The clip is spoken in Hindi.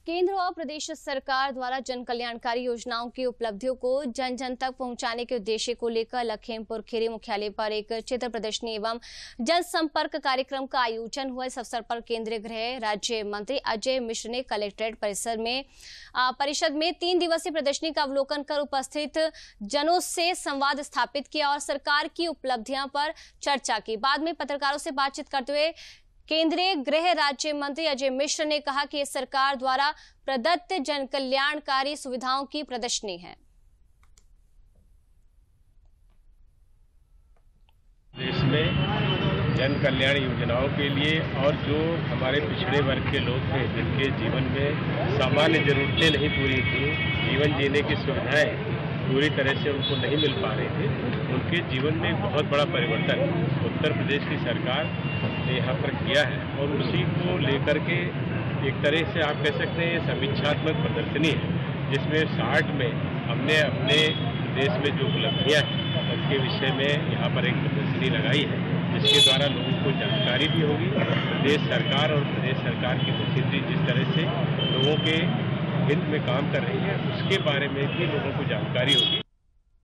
केंद्र और प्रदेश सरकार द्वारा जन कल्याणकारी योजनाओं की उपलब्धियों को जन जन तक पहुंचाने के उद्देश्य को लेकर लखीमपुर खीरी मुख्यालय पर एक चित्र प्रदर्शनी एवं जनसंपर्क कार्यक्रम का आयोजन हुआ। इस अवसर पर केंद्रीय गृह राज्य मंत्री अजय मिश्र ने कलेक्ट्रेट परिषद में 3 दिवसीय प्रदर्शनी का अवलोकन कर उपस्थित जनों से संवाद स्थापित किया और सरकार की उपलब्धियों पर चर्चा की। बाद में पत्रकारों से बातचीत करते हुए केंद्रीय गृह राज्य मंत्री अजय मिश्र ने कहा कि सरकार द्वारा प्रदत्त जन कल्याणकारी सुविधाओं की प्रदर्शनी है। देश में जन कल्याण योजनाओं के लिए और जो हमारे पिछड़े वर्ग के लोग थे जिनके जीवन में सामान्य जरूरतें नहीं पूरी थी, जीवन जीने की सुविधाएं पूरी तरह से उनको नहीं मिल पा रही थी, उनके जीवन में बहुत बड़ा परिवर्तन उत्तर प्रदेश की सरकार ने यहाँ पर किया है और उसी को लेकर के एक तरह से आप कह सकते हैं समीक्षात्मक प्रदर्शनी है, जिसमें 60 में हमने अपने देश में जो उपलब्धियाँ हैं उनके विषय में यहाँ पर एक प्रदर्शनी लगाई है, जिसके द्वारा लोगों को जानकारी भी होगी। प्रदेश सरकार और प्रदेश सरकार की मशीनरी जिस तरह से लोगों के हित में काम कर रही है उसके बारे में भी लोगों को जानकारी होगी।